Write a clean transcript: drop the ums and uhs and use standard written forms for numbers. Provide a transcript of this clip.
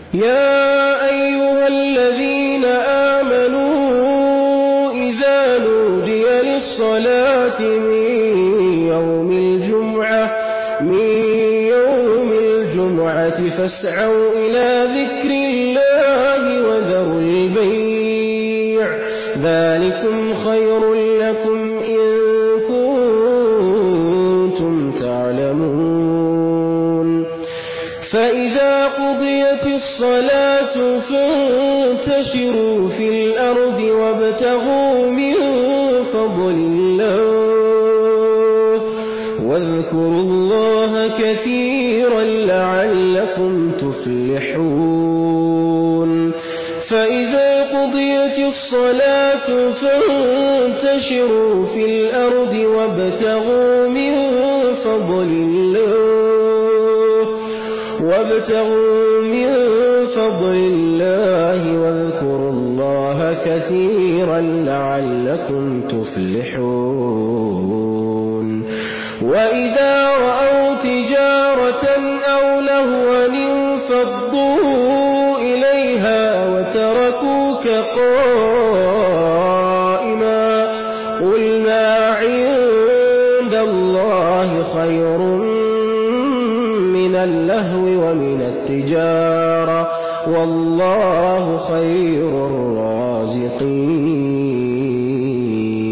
يا أيها الذين آمنوا إذا نودي للصلاة من يوم الجمعة فاسعوا إلى ذكر الله وذروا البيع ذلكم خير لكم إن كنتم تعلمون فإذا قضيت الصلاة فانتشروا في الأرض وابتغوا من فضل الله واذكروا الله كثيرا لعلكم تفلحون فإذا قضيت الصلاة فانتشروا في الأرض وابتغوا من فضل الله واذكروا الله كثيرا لعلكم تفلحون وإذا رأوا تجارة أو لهوا انفضوا إليها وتركوك قائما قل ما عند الله خير من اللهو ومن التجارة والله خير الرازقين